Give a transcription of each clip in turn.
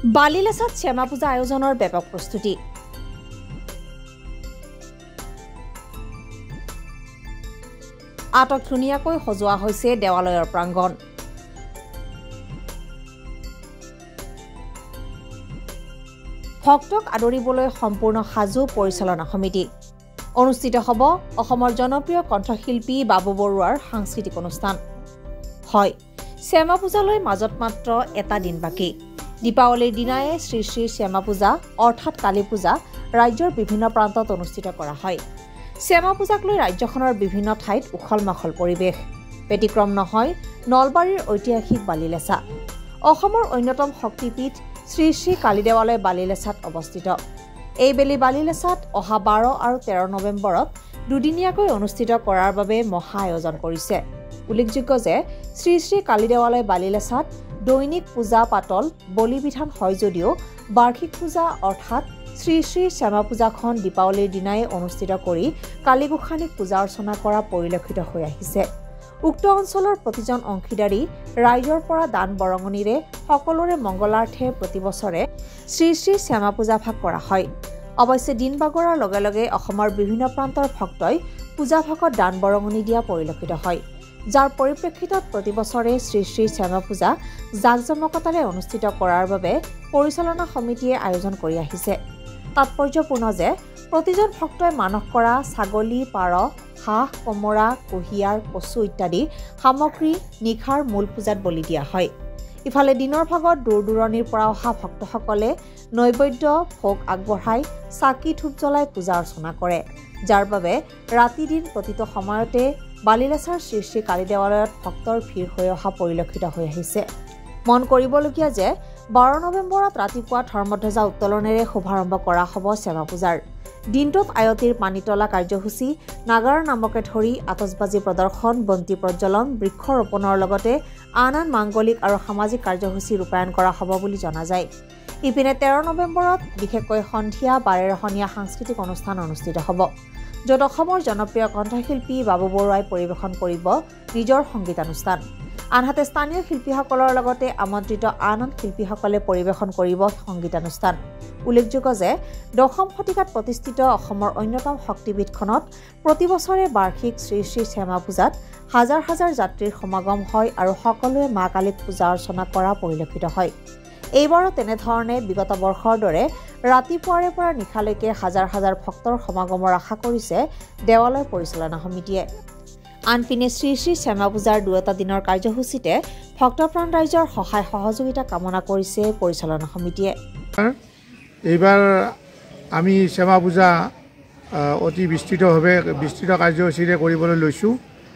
বালিলেছাত শ্যামা পূজা আয়োজনৰ ব্যাপক প্ৰস্তুতি। আটক ধুনীয়াকৈ সজোৱা হৈছে দেৱালয়ৰ প্ৰাংগণ। ভক্তক আদৰিবলৈ সম্পূৰ্ণ সাজু পৰিচালনা সমিতি। অনুষ্ঠিত হ'ব অসমৰ জনপ্ৰিয় কণ্ঠশিল্পী বাবু বৰুৱাৰ সাংস্কৃতিক অনুষ্ঠান। হয়, শ্যামা পূজালৈ মাজত মাত্ৰ এটা দিন বাকী। দীপাৱলীৰ দিনাই শ্ৰী শ্ৰী শ্যামা পূজা অৰ্থাৎ কালী পূজা ৰাজ্যৰ বিভিন্ন প্ৰান্তত অনুষ্ঠিত কৰা হয়। শ্যামা পূজাক লৈ ৰাজ্যখনৰ বিভিন্ন ঠাইত উখল মাখল পৰিৱেশ। ব্যতিক্ৰম নহয় নলবাৰীৰ ঐতিহাসিক বালিলেছা। অসমৰ অন্যতম শক্তিপীঠ শ্ৰী শ্ৰী কালী দেৱালয় বালিলেছাত অৱস্থিত। এইবেলি বালিলেছাত অহা 12 আৰু 13 নৱেম্বৰত দুদিনীয়াকৈ অনুষ্ঠিত কৰাৰ বাবে মহা আয়োজন কৰিছে। উল্লেখযোগ্য যে শ্ৰী শ্ৰী কালী দেৱালয় বালিলেছাত দৈনিক পূজা পাতল বলি বিধান হয় যদিও বাৰ্ষিক পূজা অৰ্থাৎ শ্ৰী শ্ৰী শ্যামা পূজাখন দীপাৱলীৰ দিনাই অনুষ্ঠিত কৰি কালী গোসানীক পূজা অৰ্চনা কৰা পৰিলক্ষিত হৈ আহিছে। উক্ত অঞ্চলৰ প্ৰতিজন অংশীদাৰী ৰাইজৰ পৰা দান বৰঙণিৰে সকলোৰে মংগলাৰ্থে প্ৰতিবছৰে শ্ৰী শ্ৰী শ্যামা পূজা ভাগ কৰা হয়। অৱশ্যে দিন বাগৰাৰ লগে লগে অসমৰ বিভিন্ন প্ৰান্তৰ ভক্তই পূজা ভাগত দান বৰঙণি দিয়া পৰিলক্ষিত হয়, যাৰ পৰিপ্ৰেক্ষিতত প্ৰতিবছৰে শ্ৰী শ্ৰী শ্যামা পূজা জাকজমকতাৰে অনুষ্ঠিত কৰাৰ বাবে পৰিচালনা সমিতিয়ে আয়োজন কৰি আহিছে। তাৎপৰ্যপূৰ্ণ যে প্ৰতিজন ভক্তই মানস কৰা ছাগলী, পাৰ, হাঁহ, কোমোৰা, কুঁহিয়াৰ, কচু ইত্যাদি সামগ্ৰী নিশাৰ মূল পূজাত বলি দিয়া হয়। ইফালে দিনৰ ভাগত দূৰ দূৰণিৰ পৰা অহা ভক্তসকলে নৈবেদ্য ভোগ আগবঢ়াই চাকি ধূপ জ্বলাই পূজা অৰ্চনা কৰে, যাৰ বাবে ৰাতি দিন প্ৰতিটো সময়তে বালিলেছাৰ শ্ৰী শ্ৰী কালী দেৱালয়ত ভক্তৰ ভিৰ হৈ অহা পৰিলক্ষিত হৈ আহিছে। মন কৰিবলগীয়া যে 12 নৱেম্বৰত ৰাতিপুৱা ধৰ্মধ্বজা উত্তোলনেৰে শুভাৰম্ভ কৰা হ'ব শ্যামা পূজাৰ। দিনটোত আয়তীৰ পানীতলা কাৰ্যসূচী, নাগাৰা নামকে ধৰি আতচবাজী প্ৰদৰ্শন, বন্তি প্ৰজ্বলন, বৃক্ষৰোপণৰ লগতে আন আন মাংগলিক আৰু সামাজিক কাৰ্যসূচী ৰূপায়ণ কৰা হ'ব বুলি জনা যায়। ইপিনে 13 নৱেম্বৰত বিশেষকৈ সন্ধিয়া বাৰেৰহণীয়া সাংস্কৃতিক অনুষ্ঠান অনুষ্ঠিত হ'ব, য'ত অসমৰ জনপ্ৰিয় কণ্ঠশিল্পী বাবু বৰুৱাই পৰিৱেশন কৰিব নিজৰ সংগীতানুষ্ঠান। আনহাতে স্থানীয় শিল্পীসকলৰ লগতে আমন্ত্ৰিত আন আন শিল্পীসকলে পৰিৱেশন কৰিব সংগীতানুষ্ঠান। উল্লেখযোগ্য যে 10ম শতিকাত প্ৰতিষ্ঠিত অসমৰ অন্যতম শক্তিপীঠখনত প্ৰতিবছৰে বাৰ্ষিক শ্ৰী শ্ৰী শ্যামা পূজাত হাজাৰ হাজাৰ যাত্ৰীৰ সমাগম হয় আৰু সকলোৱে মা কালীক পূজা অৰ্চনা কৰা পৰিলক্ষিত হয়। এইবাৰো তেনেধৰণে বিগত বৰ্ষৰ দৰে ৰাতিপুৱাৰে পৰা নিশালৈকে হাজাৰ হাজাৰ ভক্তৰ সমাগমৰ আশা কৰিছে দেৱালয় পৰিচালনা সমিতিয়ে। আনপিনে শ্ৰী শ্ৰী শ্যামা পূজাৰ দুটা দিনৰ কাৰ্যসূচীতে ভক্তপ্ৰাণ ৰাইজৰ সহায় সহযোগিতা কামনা কৰিছে পৰিচালনা সমিতিয়ে। এইবাৰ আমি শ্যামা পূজা অতি বিস্তৃত কাৰ্যসূচীৰে কৰিবলৈ লৈছোঁ।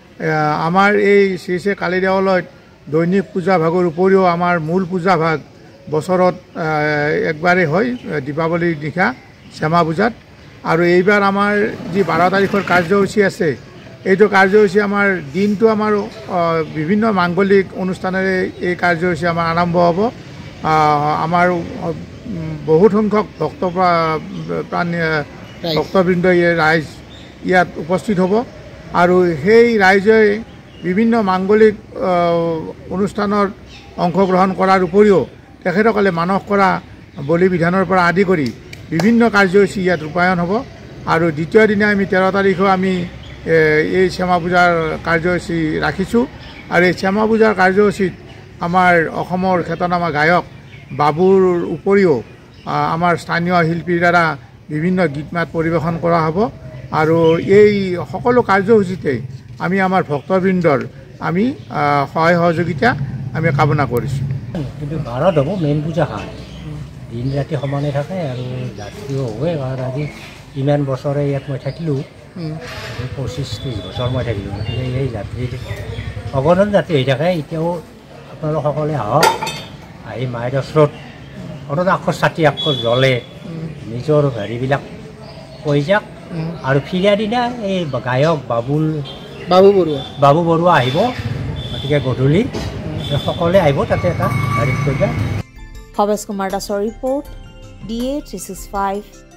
আমাৰ এই শ্ৰী শ্ৰী কালী দেৱালয়ত দৈনিক পূজা ভাগৰ উপৰিও আমাৰ মূল পূজা ভাগ বছৰত একবাৰেই হয়, দীপাৱলীৰ নিশা শ্যামা পূজাত। আৰু এইবাৰ আমাৰ যি 12 তাৰিখৰ কাৰ্যসূচী আছে, এইটো কাৰ্যসূচী আমাৰ দিনটো আমাৰ বিভিন্ন মাংগলিক অনুষ্ঠানেৰে এই কাৰ্যসূচী আমাৰ আৰম্ভ হ'ব। আমাৰ বহুত সংখ্যক ভক্তবৃন্দ ৰাইজ ইয়াত উপস্থিত হ'ব আৰু সেই ৰাইজে বিভিন্ন মাংগলিক অনুষ্ঠানত অংশগ্ৰহণ কৰাৰ উপৰিও তেখেতসকলে মানস কৰা বলি বিধানৰ পৰা আদি কৰি বিভিন্ন কাৰ্যসূচী ইয়াত ৰূপায়ণ হ'ব। আৰু দ্বিতীয় দিনা আমি 13 তাৰিখেও আমি এই শ্যামা পূজাৰ কাৰ্যসূচী ৰাখিছোঁ। আৰু এই শ্যামা পূজাৰ কাৰ্যসূচীত আমাৰ অসমৰ খ্যাতনামা গায়ক বাবুৰ উপৰিও আমাৰ স্থানীয় শিল্পীৰ দ্বাৰা বিভিন্ন গীত মাত পৰিৱেশন কৰা হ'ব। আৰু এই সকলো কাৰ্যসূচীতে আমি আমাৰ ভক্তবৃন্দৰ আমি সহায় সহযোগিতা আমি কামনা কৰিছোঁ। কিন্তু 12 হ'ব মেইন পূজা হয়, দিন ৰাতি সমানে থাকে আৰু যাত্ৰীও হয়। কাৰণ আজি ইমান বছৰে ইয়াত মই থাকিলোঁ, 25-30 বছৰ মই থাকিলোঁ, গতিকে এই যাত্ৰীৰ অগণন যাত্ৰী হৈ থাকে। এতিয়াও আপোনালোক সকলোৱে আহক, আহি মাইৰ ওচৰত অন্ততঃ আখৰ ছাতি আখৰ জ্বলে নিজৰ হেৰিবিলাক কৈ যাওক। আৰু ফিৰাৰ দিনা এই গায়ক বাবু বৰুৱা আহিব, গতিকে গধূলি সকলোৱে আহিব, তাতে এটা হেৰি কৈ যাওক। ভৱেশ কুমাৰ দাসৰ ৰিপৰ্ট, DA 365।